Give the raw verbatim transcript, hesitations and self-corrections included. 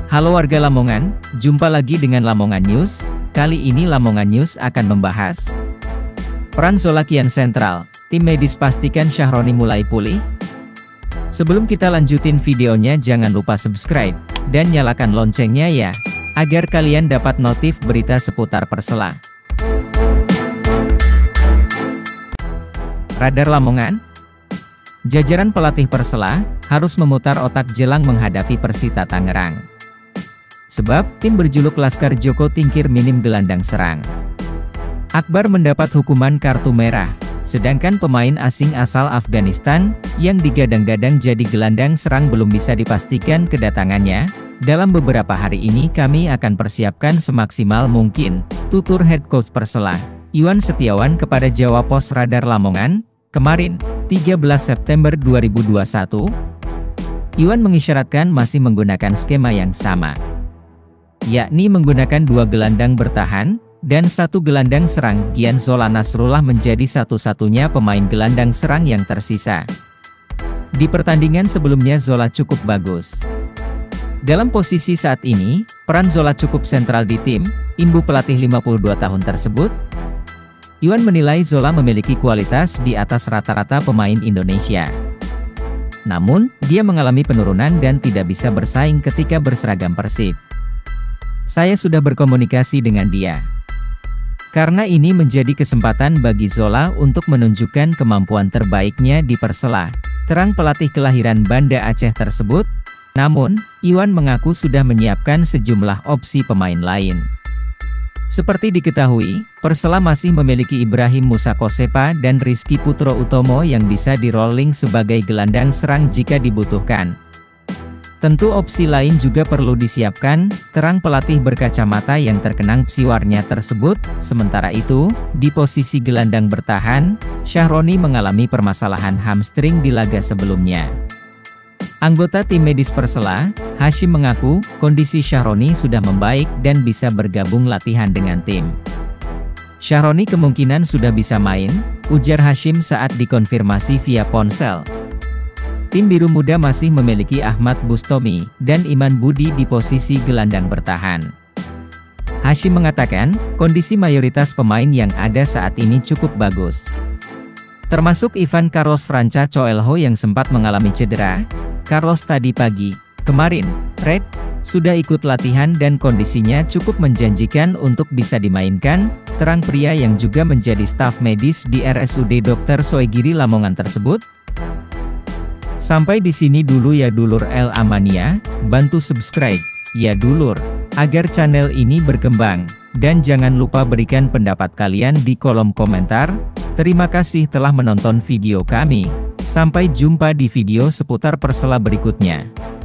Halo warga Lamongan, jumpa lagi dengan Lamongan News. Kali ini Lamongan News akan membahas peran Zola kian sentral, tim medis pastikan Syahroni mulai pulih. Sebelum kita lanjutin videonya, jangan lupa subscribe dan nyalakan loncengnya ya, agar kalian dapat notif berita seputar Persela. Radar Lamongan. Jajaran pelatih Persela harus memutar otak jelang menghadapi Persita Tangerang. Sebab, tim berjuluk Laskar Joko Tingkir minim gelandang serang. Akbar mendapat hukuman kartu merah, sedangkan pemain asing asal Afghanistan, yang digadang-gadang jadi gelandang serang belum bisa dipastikan kedatangannya. Dalam beberapa hari ini kami akan persiapkan semaksimal mungkin, tutur head coach Persela, Iwan Setiawan kepada Jawa Pos Radar Lamongan, kemarin, tiga belas September dua ribu dua puluh satu. Iwan mengisyaratkan masih menggunakan skema yang sama, yakni menggunakan dua gelandang bertahan, dan satu gelandang serang. Gian Zola Nasrullah menjadi satu-satunya pemain gelandang serang yang tersisa. Di pertandingan sebelumnya Zola cukup bagus. Dalam posisi saat ini, peran Zola cukup sentral di tim, imbu pelatih lima puluh dua tahun tersebut. Iwan menilai Zola memiliki kualitas di atas rata-rata pemain Indonesia. Namun, dia mengalami penurunan dan tidak bisa bersaing ketika berseragam Persib. Saya sudah berkomunikasi dengan dia. Karena ini menjadi kesempatan bagi Zola untuk menunjukkan kemampuan terbaiknya di Persela, terang pelatih kelahiran Banda Aceh tersebut. Namun, Iwan mengaku sudah menyiapkan sejumlah opsi pemain lain. Seperti diketahui, Persela masih memiliki Ibrahim Musa Kosepa dan Rizky Putro Utomo yang bisa di-rolling sebagai gelandang serang jika dibutuhkan. Tentu opsi lain juga perlu disiapkan, terang pelatih berkacamata yang terkenang psiwarnya tersebut. Sementara itu, di posisi gelandang bertahan, Syahroni mengalami permasalahan hamstring di laga sebelumnya. Anggota tim medis Persela, Hashim mengaku, kondisi Syahroni sudah membaik dan bisa bergabung latihan dengan tim. Syahroni kemungkinan sudah bisa main, ujar Hashim saat dikonfirmasi via ponsel. Tim biru muda masih memiliki Ahmad Bustomi dan Iman Budi di posisi gelandang bertahan. Hashim mengatakan, kondisi mayoritas pemain yang ada saat ini cukup bagus, termasuk Ivan Carlos Franca Coelho yang sempat mengalami cedera. Carlos tadi pagi, kemarin, Red, sudah ikut latihan dan kondisinya cukup menjanjikan untuk bisa dimainkan, terang pria yang juga menjadi staf medis di R S U D dokter Soegiri Lamongan tersebut. Sampai di sini dulu ya dulur El Amania, bantu subscribe, ya dulur, agar channel ini berkembang, dan jangan lupa berikan pendapat kalian di kolom komentar. Terima kasih telah menonton video kami, sampai jumpa di video seputar Persela berikutnya.